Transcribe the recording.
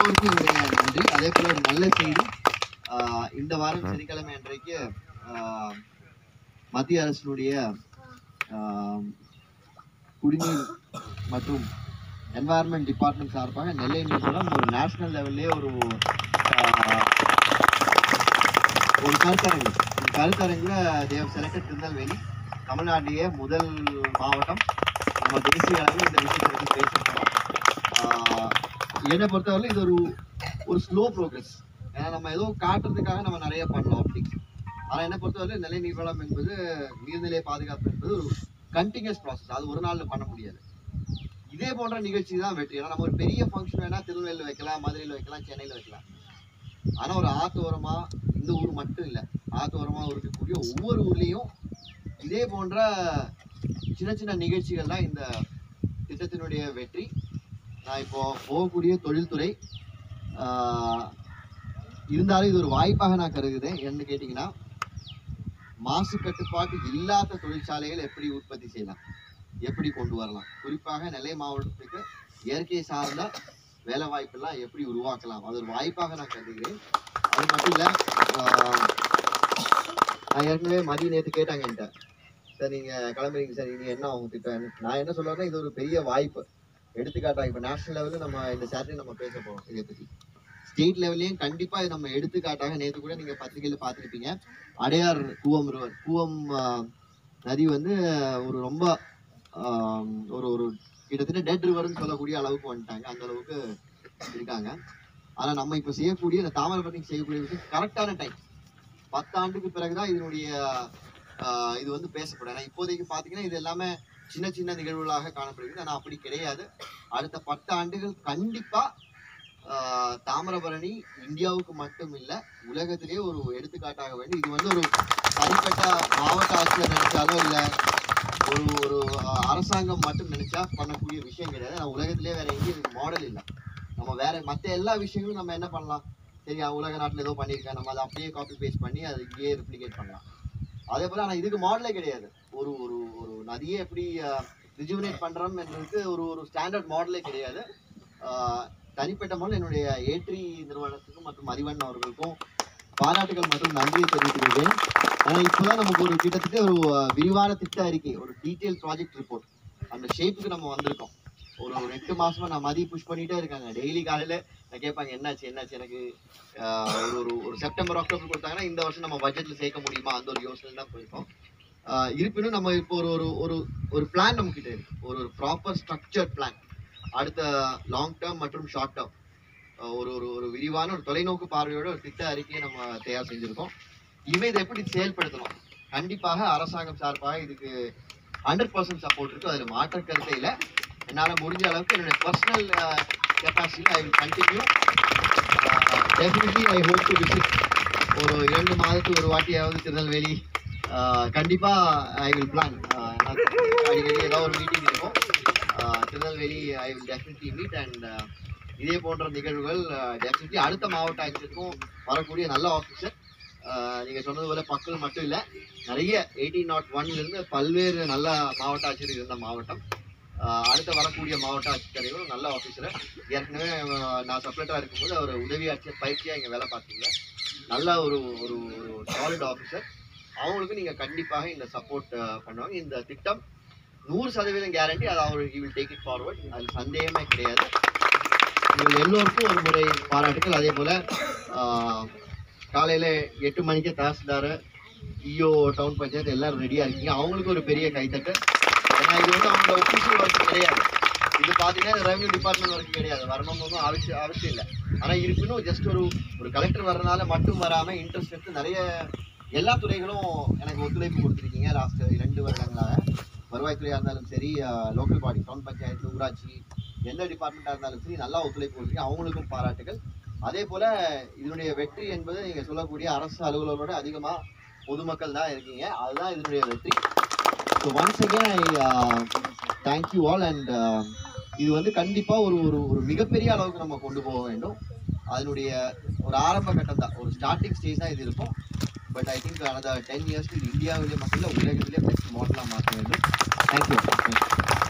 எல்லோருக்கும் நன்றி. அதே போல ஒரு நல்ல செய்தி, இந்த வாரம் சனிக்கிழமை அன்றைக்கு மத்திய அரசினுடைய குடிநீர் மற்றும் என்வாயர்மெண்ட் டிபார்ட்மெண்ட் சார்பாக நெல்லை நிறுவனம் ஒரு நேஷனல் லெவல்லே ஒரு கருத்தரங்குல தேவ் செலக்டட் திருநெல்வேலி தமிழ்நாட்டிலேயே முதல் மாவட்டம். நம்ம தேசிய அளவில் இந்த விஷயத்தை பற்றி பேசணும். என்னை பொறுத்தவரை இது ஒரு ஸ்லோ ப்ரோக்ரஸ். ஏன்னா நம்ம ஏதோ காட்டுறதுக்காக நம்ம நிறைய பண்ணலாம் அப்படி. ஆனால் என்னை பொறுத்தவரை நிலை நீர்வளம் என்பது, நீர்நிலை பாதுகாப்பு என்பது ஒரு கண்டினியூஸ் ப்ராசஸ். அது ஒரு நாளில் பண்ண முடியாது. இதே போன்ற நிகழ்ச்சி தான் வெற்றி. ஏன்னா நம்ம ஒரு பெரிய ஃபங்க்ஷன் வேணா திருநெல்வேலியில் வைக்கலாம், மதுரையில் வைக்கலாம், சென்னையில் வைக்கலாம். ஆனால் ஒரு ஆத்தோரமா, இந்த ஊர் மட்டும் இல்லை, ஆத்தோரமா இருக்கக்கூடிய ஒவ்வொரு ஊர்லேயும் இதே போன்ற சின்ன சின்ன நிகழ்ச்சிகள் தான் இந்த திட்டத்தினுடைய வெற்றி. நான் இப்போ போகக்கூடிய தொழில்துறை இருந்தாலும் இது ஒரு வாய்ப்பாக நான் கருதுகிறேன். என்ன கேட்டிங்கன்னா, மாசு கட்டுப்பாட்டு இல்லாத தொழிற்சாலைகள் எப்படி உற்பத்தி செய்யலாம், எப்படி கொண்டு வரலாம், குறிப்பாக நெல்லை மாவட்டத்துக்கு இயற்கை சார்ந்த வேலை வாய்ப்பெல்லாம் எப்படி உருவாக்கலாம், அது ஒரு வாய்ப்பாக நான் கருதுகிறேன். அது மட்டும் இல்லை, நான் ஏற்கனவே மதிய நேற்று கேட்டாங்க என்கிட்ட, சார் நீங்கள் கிளம்புறீங்க சார், இனி என்ன அவங்க திட்டம். நான் என்ன சொல்கிறேன்னா, இது ஒரு பெரிய வாய்ப்பு. எடுத்துக்காட்டாக இப்போ நேஷனல் லெவலில் நம்ம இந்த சாட்டர்டே நம்ம பேச போகிறோம் இதை பற்றி. ஸ்டேட் லெவல்லையும் கண்டிப்பாக நம்ம எடுத்துக்காட்டாக, நேற்று கூட நீங்கள் பத்திரிகையில் பார்த்துருப்பீங்க, அடையார் கூவம் நதி வந்து ஒரு ரொம்ப ஒரு கிட்டத்தட்ட டெட் ரிவர்னு சொல்லக்கூடிய அளவுக்கு வந்துட்டாங்க. அந்த அளவுக்கு இருக்காங்க. ஆனால் நம்ம இப்போ செய்யக்கூடிய இந்த தாமிரபரணி செய்யக்கூடிய விஷயம் கரெக்டான டைம். 10 ஆண்டுக்கு பிறகுதான் இதனுடைய இது வந்து பேசப்படும். ஏன்னா இப்போதைக்கு பார்த்தீங்கன்னா இது எல்லாமே சின்ன சின்ன நிகழ்வுகளாக காணப்படுகிறது. ஆனால் அப்படி கிடையாது. அடுத்த 10 ஆண்டுகள் கண்டிப்பா தாமிரபரணி இந்தியாவுக்கு மட்டும் இல்லை, உலகத்திலேயே ஒரு எடுத்துக்காட்டாக வேண்டும். இது வந்து ஒரு தனிப்பட்ட மாவட்ட ஆட்சியர் நினைச்சாலோ இல்லை ஒரு அரசாங்கம் மட்டும் நினைச்சா பண்ணக்கூடிய விஷயம் கிடையாது. நான் உலகத்திலேயே வேற எங்கேயும் இதுக்கு மாடல் இல்லை. நம்ம வேற மற்ற எல்லா விஷயங்களும் நம்ம என்ன பண்ணலாம், சரி உலக நாட்டில் ஏதோ பண்ணியிருக்கேன், நம்ம அதை அப்படியே காப்பி பேஸ்ட் பண்ணி அதை இங்கேயே ரெப்ளிகேட் பண்ணலாம். அதே போல ஆனால் இதுக்கு மாடலே கிடையாது. ஒரு ஒரு ஒரு நதியை எப்படி ரிஜுவனேட் பண்றோம் என்றதுக்கு ஒரு ஸ்டாண்டர்ட் மாடலே கிடையாது. தனிப்பட்ட முறையில் என்னுடைய ஏற்றி நிறுவனத்துக்கும் மற்றும் அறிவன் அவர்களுக்கும் பாராட்டுகள் மற்றும் நன்றியை தெரிவித்துக்கிறேன். ஆனால் இப்போதான் நமக்கு ஒரு கிட்டத்தட்ட ஒரு விரிவான திட்ட அறிக்கை, ஒரு டீட்டெயில் ப்ராஜெக்ட் ரிப்போர்ட் அந்த ஷேப்புக்கு நம்ம வந்திருக்கோம். ஒரு 8 மாசமா நான் மதிய புஷ் பண்ணிட்டே இருக்காங்க. டெய்லி காலையில நான் கேட்பாங்க, என்னாச்சு எனக்கு ஒரு செப்டம்பர் அக்டோபர் கொடுத்தாங்கன்னா இந்த வருஷம் நம்ம பட்ஜெட்ல சேர்க்க முடியுமா, அந்த ஒரு யோசனை தான் போயிருக்கோம். இருப்பினும் நம்ம இப்போ ஒரு பிளான் நம்ம கிட்ட இருக்கு, ஒரு ப்ராப்பர் ஸ்ட்ரக்சர்ட் பிளான். அடுத்த லாங் டேர்ம் மற்றும் ஷார்ட் டேர்ம் ஒரு விரிவான ஒரு தொலைநோக்கு பார்வையோட ஒரு திட்ட அறிக்கையை நம்ம தயார் செஞ்சிருக்கோம். இனிமே இதை எப்படி செயல்படுத்தணும், கண்டிப்பாக அரசாங்கம் சார்பாக இதுக்கு 100% சப்போர்ட் இருக்கு. அதில் மாற்ற கருத்தை இல்லை. என்னால் முடிஞ்ச அளவுக்கு என்னுடைய personal capacity I will continue. Definitely I hope to visit. ஒரு 2 மாதத்துக்கு ஒரு வாட்டியாவது திருநெல்வேலி கண்டிப்பா ஐ வில் பிளான். அடிக்கடி ஏதாவது ஒரு மீட்டிங் இருக்கும் Tirunelveli, I will definitely meet. And இதே போன்ற நிகழ்வுகள் டெஃபினெட்லி அடுத்த மாவட்ட ஆட்சியருக்கும் வரக்கூடிய நல்ல ஆஃபீஸர். நீங்கள் சொன்னது போல பக்கல் மட்டும் இல்லை, நிறைய 1801 பல்வேறு நல்ல மாவட்ட ஆட்சியர் இருந்த மாவட்டம். அடுத்த வரக்கூடிய மாவட்ட ஆட்சித்தலைவரும் நல்ல ஆஃபீஸர். ஏற்கனவே நான் செப்பரேட்டாக இருக்கும்போது அவர் உதவி ஆட்சியர் பயிற்சியாக இங்கே வேலை பார்த்தீங்க. நல்ல ஒரு சாலிட் ஆஃபீஸர். அவங்களுக்கு நீங்கள் கண்டிப்பாக இந்த சப்போர்ட் பண்ணுவாங்க. இந்த திட்டம் 100% கேரண்டி. அது அவர் he will take it forward. அதில் சந்தேகமே கிடையாது. நீங்கள் எல்லோருக்கும் ஒரு முறை பாராட்டுகள். அதே போல் காலையில் 8 மணிக்கு தாசில்தார், இஓ, டவுன் பஞ்சாயத்து எல்லாரும் ரெடியாக இருக்கீங்க. அவங்களுக்கு ஒரு பெரிய கைத்தட்டு. ஏன்னா இது வந்து அவங்களோட ஒஃபிஷியல் ஒர்க் கிடையாது. இது பார்த்தீங்கன்னா ரெவன்யூ டிபார்ட்மெண்ட் ஒர்க் கிடையாது. வரணும்னு அவசியம் இல்லை. ஆனால் இருப்பினும் ஜஸ்ட் ஒரு கலெக்டர் வர்றதுனால மட்டும் வராமல் இன்ட்ரெஸ்ட் எடுத்து நிறைய எல்லா துறைகளும் எனக்கு ஒத்துழைப்பு கொடுத்துருக்கீங்க. லாஸ்ட் 2 வருடங்களாக வருவாய்த்துறையாக இருந்தாலும் சரி, லோக்கல் பாடி, டவுன் பஞ்சாயத்து, ஊராட்சி, எந்த டிபார்ட்மெண்ட்டாக இருந்தாலும் சரி நல்லா ஒத்துழைப்பு கொடுத்துருக்கீங்க. அவங்களுக்கும் பாராட்டுகள். அதே போல் இதனுடைய வெற்றி என்பது நீங்கள் சொல்லக்கூடிய அரசு அலுவலரோட அதிகமாக பொதுமக்கள் தான் இருக்கீங்க. அதுதான் இதனுடைய வெற்றி. So once again I thank you all. And இது வந்து கண்டிப்பாக ஒரு மிகப்பெரிய அளவுக்கு நம்ம கொண்டு போக வேண்டும். அதனுடைய ஒரு ஆரம்ப கட்டம் தான், ஒரு ஸ்டார்டிங் ஸ்டேஜ் தான் இது இருக்கும். But I think another 10 years இது இந்தியாவிலே மட்டும் இல்லை, உலகத்திலே பெஸ்ட் மாடலாக மாற்ற வேண்டும். தேங்க்யூ.